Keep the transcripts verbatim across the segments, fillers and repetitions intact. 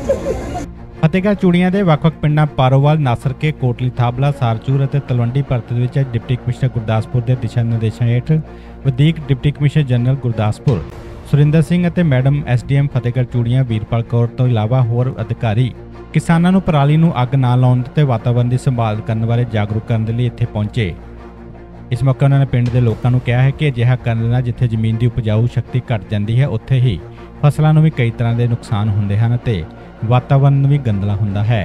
ਫਤਿਹਗੜ੍ਹ ਚੂੜੀਆਂ ਦੇ ਵੱਖ-ਵੱਖ ਪਿੰਡਾਂ ਪਾਰੋਵਾਲ, ਨਾਸਰਕੇ, ਕੋਟਲੀ ਥਾਬਲਾ, ਸਾਰਚੂਰ ਅਤੇ ਤਲਵੰਡੀ ਭਰਤ ਦੇ ਵਿੱਚ ਡਿਪਟੀ ਕਮਿਸ਼ਨਰ ਗੁਰਦਾਸਪੁਰ ਦੇ ਦਿਸ਼ਾ ਨਿਰਦੇਸ਼ਾਂ ਹੇਠ ਵਧੀਕ deputy commissioner general Gurdaspur Surinder Singh ਅਤੇ ਮੈਡਮ ਐਸਡੀਐਮ ਫਤਿਹਗੜ੍ਹ ਚੂੜੀਆਂ ਵੀਰਪਾਲ ਕੌਰ ਤੋਂ ਇਲਾਵਾ ਹੋਰ ਅਧਿਕਾਰੀ ਕਿਸਾਨਾਂ ਨੂੰ ਪਰਾਲੀ ਨੂੰ ਅੱਗ ਨਾ ਲਾਉਣ ਤੇ ਵਾਤਾਵਰਣ ਦੀ ਸੰਭਾਲ ਕਰਨ ਬਾਰੇ ਜਾਗਰੂਕ ਕਰਨ ਦੇ ਲਈ ਇੱਥੇ ਪਹੁੰਚੇ। ਇਸ ਮੌਕੇ ਉਹਨਾਂ ਨੇ ਪਿੰਡ ਦੇ ਲੋਕਾਂ ਨੂੰ ਕਿਹਾ ਹੈ ਕਿ ਅਜਿਹਾ ਕਰਨ ਨਾਲ ਜਿੱਥੇ ਜ਼ਮੀਨ ਦੀ ਉਪਜਾਊ ਸ਼ਕਤੀ ਘਟ ਜਾਂਦੀ ਹੈ, ਉੱਥੇ ਹੀ ਫਸਲਾਂ ਨੂੰ ਵੀ ਕਈ ਤਰ੍ਹਾਂ ਦੇ ਨੁਕਸਾਨ ਹੁੰਦੇ ਹਨ ਅਤੇ ਵਾਤਾਵਰਨ ਵੀ ਗੰਦਲਾ ਹੁੰਦਾ ਹੈ।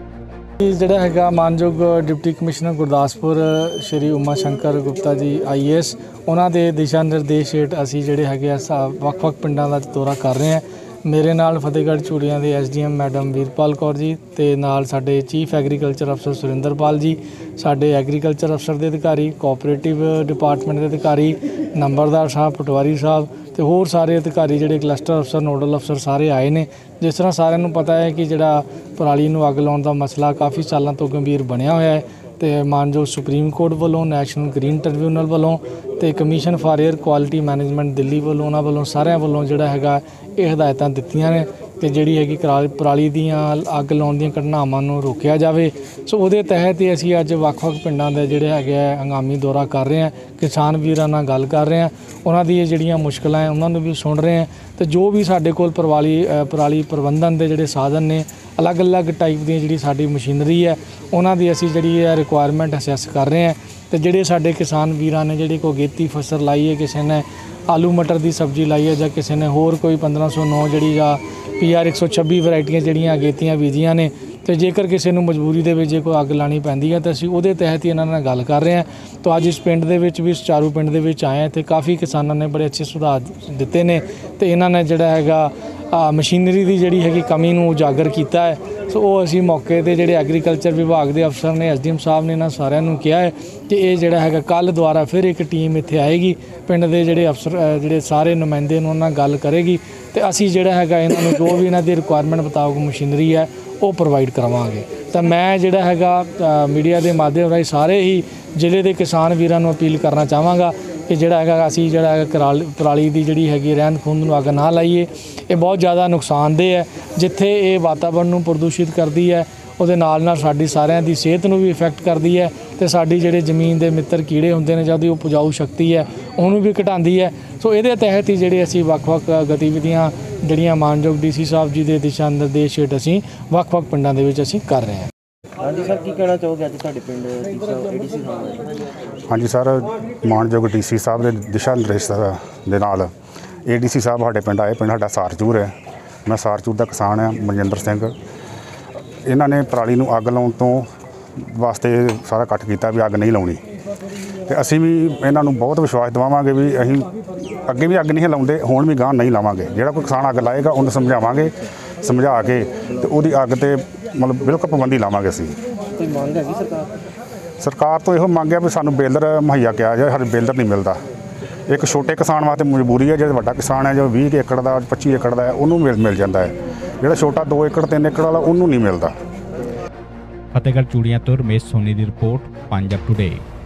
ਜਿਹੜਾ ਹੈਗਾ ਮਾਨਯੋਗ deputy commissioner Gurdaspur Shri Uma Shankar Gupta ji I A S, ਉਹਨਾਂ ਦੇ ਦਿਸ਼ਾ ਨਿਰਦੇਸ਼ ਹੇਠ ਅਸੀਂ ਜਿਹੜੇ ਹੈਗੇ ਆ ਵੱਖ-ਵੱਖ ਪਿੰਡਾਂ ਦਾ ਦੌਰਾ ਕਰ ਰਹੇ ਹਾਂ। ਮੇਰੇ ਨਾਲ ਫਤਿਹਗੜ੍ਹ ਚੂੜੀਆਂ ਦੇ S D M madam Veerpal Kaur ji ਤੇ ਨਾਲ ਸਾਡੇ ਚੀਫ ਐਗਰੀਕਲਚਰ ਅਫਸਰ ਸੁਰਿੰਦਰਪਾਲ ਜੀ, ਸਾਡੇ ਐਗਰੀਕਲਚਰ ਅਫਸਰ ਦੇ ਅਧਿਕਾਰੀ, ਕੋਆਪਰੇਟਿਵ ਡਿਪਾਰਟਮੈਂਟ ਦੇ ਅਧਿਕਾਰੀ, ਨੰਬਰਦਾਰ ਸਾਹਿਬ, ਪਟਵਾਰੀ ਸਾਹਿਬ ਤੇ ਹੋਰ ਸਾਰੇ ਅਧਿਕਾਰੀ ਜਿਹੜੇ ਕਲਸਟਰ ਅਫਸਰ, ਨੋਡਲ ਅਫਸਰ ਸਾਰੇ ਆਏ ਨੇ। ਜਿਸ ਤਰ੍ਹਾਂ ਸਾਰਿਆਂ ਨੂੰ ਪਤਾ ਹੈ ਕਿ ਜਿਹੜਾ ਪਰਾਲੀ ਨੂੰ ਅੱਗ ਲਾਉਣ ਦਾ ਮਸਲਾ ਕਾਫੀ ਸਾਲਾਂ ਤੋਂ ਗੰਭੀਰ ਬਣਿਆ ਹੋਇਆ ਹੈ ਤੇ ਮਾਨਯੋਗ ਸੁਪਰੀਮ ਕੋਰਟ ਵੱਲੋਂ, ਨੈਸ਼ਨਲ ਗ੍ਰੀਨ ਟ੍ਰਿਬਿਊਨਲ ਵੱਲੋਂ ਤੇ Commission for Air Quality Management Delhi ਵੱਲੋਂ, ਉਹਨਾਂ ਵੱਲੋਂ ਸਾਰਿਆਂ ਵੱਲੋਂ ਜਿਹੜਾ ਹੈਗਾ ਇਹ ਹਦਾਇਤਾਂ ਦਿੱਤੀਆਂ ਨੇ ਕਿ ਜਿਹੜੀ ਹੈਗੀ ਪਰਾਲੀ ਦੀਆਂ ਅੱਗ ਲਾਉਣ ਦੀਆਂ ਘਟਨਾਵਾਂ ਨੂੰ ਰੋਕਿਆ ਜਾਵੇ। ਸੋ ਉਹਦੇ ਤਹਿਤ ਹੀ ਅਸੀਂ ਅੱਜ ਵੱਖ-ਵੱਖ ਪਿੰਡਾਂ ਦੇ ਜਿਹੜੇ ਹੈਗੇ ਆ ਹੰਗਾਮੀ ਦੌਰਾ ਕਰ ਰਹੇ ਹਾਂ, ਕਿਸਾਨ ਵੀਰਾਂ ਨਾਲ ਗੱਲ ਕਰ ਰਹੇ ਹਾਂ, ਉਹਨਾਂ ਦੀਆਂ ਜਿਹੜੀਆਂ ਮੁਸ਼ਕਲਾਂ ਹੈ ਉਹਨਾਂ ਨੂੰ ਵੀ ਸੁਣ ਰਹੇ ਹਾਂ ਤੇ ਜੋ ਵੀ ਸਾਡੇ ਕੋਲ ਪਰਾਲੀ ਪਰਾਲੀ ਪ੍ਰਬੰਧਨ ਦੇ ਜਿਹੜੇ ਸਾਧਨ ਨੇ, ਅਲੱਗ-ਅਲੱਗ ਟਾਈਪ ਦੀਆਂ ਜਿਹੜੀ ਸਾਡੀ ਮਸ਼ੀਨਰੀ ਹੈ, ਉਹਨਾਂ ਦੀ ਅਸੀਂ ਜਿਹੜੀ ਹੈ ਰਿਕੁਆਇਰਮੈਂਟ ਅਸੈਸ ਕਰ ਰਹੇ ਹਾਂ ਤੇ ਜਿਹੜੇ ਸਾਡੇ ਕਿਸਾਨ ਵੀਰਾਂ ਨੇ ਜਿਹੜੀ ਕੋਈ ਅਗੇਤੀ ਫਸਲ ਲਾਈ ਹੈ, ਕਿਸੇ ਨੇ ਆਲੂ ਮਟਰ ਦੀ ਸਬਜ਼ੀ ਲਾਈ ਹੈ ਜਾਂ ਕਿਸੇ ਨੇ ਹੋਰ ਕੋਈ ਪੰਦਰਾਂ ਸੌ ਨੌ ਜਿਹੜੀ ਜਾਂ ਪੀ ਆਰ ਇੱਕ ਸੌ ਛੱਬੀ ਵੈਰਾਈਟੀਆਂ ਜਿਹੜੀਆਂ ਅਗੇਤੀਆਂ ਬੀਜੀਆਂ ਨੇ ਤੇ ਜੇਕਰ ਕਿਸੇ ਨੂੰ ਮਜਬੂਰੀ ਦੇ ਵਿੱਚ ਜੇ ਕੋਈ ਅੱਗ ਲਾਣੀ ਪੈਂਦੀ ਹੈ ਤਾਂ ਅਸੀਂ ਉਹਦੇ ਤਹਿਤ ਹੀ ਇਹਨਾਂ ਨਾਲ ਗੱਲ ਕਰ ਰਹੇ ਹਾਂ। ਤਾਂ ਅੱਜ ਇਸ ਪਿੰਡ ਦੇ ਵਿੱਚ ਵੀ, ਚਾਰੂ ਪਿੰਡ ਦੇ ਵਿੱਚ ਆਏ ਤੇ ਕਾਫੀ ਕਿਸਾਨਾਂ ਨੇ ਬੜੇ ਅੱਛੇ ਸੁਝਾਅ ਦਿੱਤੇ ਨੇ ਤੇ ਇਹਨਾਂ ਨੇ ਜਿਹੜਾ ਹੈਗਾ ਮਸ਼ੀਨਰੀ ਦੀ ਜਿਹੜੀ ਹੈਗੀ ਕਮੀ ਨੂੰ ਉਜਾਗਰ ਕੀਤਾ ਹੈ। ਸੋ ਉਹ ਅਸੀਂ ਮੌਕੇ 'ਤੇ ਜਿਹੜੇ ਐਗਰੀਕਲਚਰ ਵਿਭਾਗ ਦੇ ਅਫਸਰ ਨੇ, ਐਸ ਡੀ ਐਮ ਸਾਹਿਬ ਨੇ, ਇਹਨਾਂ ਸਾਰਿਆਂ ਨੂੰ ਕਿਹਾ ਹੈ ਕਿ ਇਹ ਜਿਹੜਾ ਹੈਗਾ ਕੱਲ੍ਹ ਦੁਆਰਾ ਫਿਰ ਇੱਕ ਟੀਮ ਇੱਥੇ ਆਏਗੀ, ਪਿੰਡ ਦੇ ਜਿਹੜੇ ਅਫਸਰ ਜਿਹੜੇ ਸਾਰੇ ਨੁਮਾਇੰਦੇ ਨੂੰ ਉਹਨਾਂ ਨਾਲ ਗੱਲ ਕਰੇਗੀ ਤੇ ਅਸੀਂ ਜਿਹੜਾ ਹੈਗਾ ਇਹਨਾਂ ਨੂੰ ਜੋ ਵੀ ਇਹਨਾਂ ਦੀ ਰਿਕੁਆਇਰਮੈਂਟ ਮੁਤਾਬਕ ਮਸ਼ੀਨਰੀ ਹੈ ਉਹ ਪ੍ਰੋਵਾਈਡ ਕਰਾਵਾਂਗੇ। ਤਾਂ ਮੈਂ ਜਿਹੜਾ ਹੈਗਾ ਮੀਡੀਆ ਦੇ ਮਾਧਿਅਮ ਰਾਹੀਂ ਸਾਰੇ ਹੀ ਜ਼ਿਲ੍ਹੇ ਦੇ ਕਿਸਾਨ ਵੀਰਾਂ ਨੂੰ ਅਪੀਲ ਕਰਨਾ ਚਾਹਾਂਗਾ ਕਿ ਜਿਹੜਾ ਹੈਗਾ ਅਸੀਂ ਜਿਹੜਾ ਹੈਗਾ ਪਰਾਲੀ ਦੀ ਜਿਹੜੀ ਹੈਗੀ ਰਹਿੰਦ ਖੂੰਹਦ ਨੂੰ ਅੱਗ ਨਾ ਲਾਈਏ। ਇਹ ਬਹੁਤ ਜ਼ਿਆਦਾ ਨੁਕਸਾਨਦੇਹ ਹੈ। ਜਿੱਥੇ ਇਹ ਵਾਤਾਵਰਨ ਨੂੰ ਪ੍ਰਦੂਸ਼ਿਤ ਕਰਦੀ ਹੈ, ਉਹਦੇ ਨਾਲ ਨਾਲ ਸਾਡੀ ਸਾਰਿਆਂ ਦੀ ਸਿਹਤ ਨੂੰ ਵੀ ਇਫੈਕਟ ਕਰਦੀ ਹੈ ਤੇ ਸਾਡੀ ਜਿਹੜੇ ਜ਼ਮੀਨ ਦੇ ਮਿੱਤਰ ਕੀੜੇ ਹੁੰਦੇ ਨੇ, ਜਿਹਦੀ ਉਪਜਾਊ ਸ਼ਕਤੀ ਹੈ ਉਹਨੂੰ ਵੀ ਘਟਾਉਂਦੀ ਹੈ। ਸੋ ਇਹਦੇ ਤਹਿਤ ਹੀ ਜਿਹੜੇ ਅਸੀਂ ਵੱਖ-ਵੱਖ ਗਤੀਵਿਧੀਆਂ ਜਿਹੜੀਆਂ ਮਾਨਯੋਗ ਡੀ ਸੀ ਸਾਹਿਬ ਜੀ ਦੇ ਦਿਸ਼ਾ ਨਿਰਦੇਸ਼ ਹੇਠ ਅਸੀਂ ਵੱਖ-ਵੱਖ ਪਿੰਡਾਂ ਦੇ ਵਿੱਚ ਅਸੀਂ ਕਰ ਰਹੇ ਹਾਂ। ਹਾਂਜੀ ਸਰ, ਕੀ ਕਹਿਣਾ ਚਾਹੋਗੇ ਅੱਜ ਤੁਹਾਡੇ ਪਿੰਡ ਏ ਡੀ ਸੀ ਸਾਹਿਬ? ਹਾਂਜੀ ਸਰ, ਮਾਨਯੋਗ ਡੀ ਸੀ ਸਾਹਿਬ ਦੇ ਦਿਸ਼ਾ ਨਿਰਦੇਸ਼ ਦੇ ਨਾਲ ਏ ਡੀ ਸੀ ਸਾਹਿਬ ਸਾਡੇ ਪਿੰਡ ਆਏ। ਪਿੰਡ ਸਾਡਾ ਸਾਰਚੂਰ ਹੈ। ਮੈਂ ਸਾਰਚੂਰ ਦਾ ਕਿਸਾਨ ਹਾਂ, ਮਨਜਿੰਦਰ ਸਿੰਘ। ਇਹਨਾਂ ਨੇ ਪਰਾਲੀ ਨੂੰ ਅੱਗ ਲਾਉਣ ਤੋਂ ਵਾਸਤੇ ਸਾਰਾ ਇਕੱਠ ਕੀਤਾ ਵੀ ਅੱਗ ਨਹੀਂ ਲਾਉਣੀ ਤੇ ਅਸੀਂ ਵੀ ਇਹਨਾਂ ਨੂੰ ਬਹੁਤ ਵਿਸ਼ਵਾਸ ਦਿਵਾਵਾਂਗੇ ਵੀ ਅਸੀਂ ਅੱਗੇ ਵੀ ਅੱਗ ਨਹੀਂ ਲਾਉਂਦੇ, ਹੁਣ ਵੀ ਗਾਂ ਨਹੀਂ ਲਾਵਾਂਗੇ। ਜਿਹੜਾ ਕੋਈ ਕਿਸਾਨ ਅੱਗ ਲਾਏਗਾ ਉਹਨੂੰ ਸਮਝਾਵਾਂਗੇ, ਸਮਝਾ ਕੇ ਤੇ ਉਹਦੀ ਅੱਗ ਤੇ ਮਤਲਬ ਬਿਲਕੁਲ ਪਾਬੰਦੀ ਲਾਵਾਂਗੇ। ਅਸੀਂ ਕੋਈ ਮੰਗ ਹੈਗੀ ਸਰਕਾਰ ਸਰਕਾਰ ਤੋਂ ਇਹੋ ਮੰਗਿਆ ਵੀ ਸਾਨੂੰ ਬੇਲਰ ਮੁਹੱਈਆ ਕਿਹਾ ਜਾਏ। ਸਾਡੇ ਬੇਲਰ ਨਹੀਂ ਮਿਲਦਾ। ਇੱਕ ਛੋਟੇ ਕਿਸਾਨ ਵਾਸਤੇ ਮਜਬੂਰੀ ਹੈ, ਜਿਹੜਾ ਵੱਡਾ ਕਿਸਾਨ ਹੈ ਜੋ ਵੀਹ ਏਕੜ ਦਾ, ਪੱਚੀ ਏਕੜ ਦਾ ਹੈ, ਉਹਨੂੰ ਮਿਲ ਮਿਲ ਜਾਂਦਾ ਹੈ। ਜਿਹੜਾ ਛੋਟਾ ਦੋ ਏਕੜ ਤਿੰਨ ਏਕੜ ਵਾਲਾ ਉਹਨੂੰ ਨਹੀਂ ਮਿਲਦਾ। ਫਤਿਹਗੜ੍ਹ ਚੂੜੀਆਂ ਤੋਂ ਰਮੇਸ਼ ਸੋਨੀ ਦੀ ਰਿਪੋਰਟ, ਪੰਜਾਬ ਟੁਡੇ।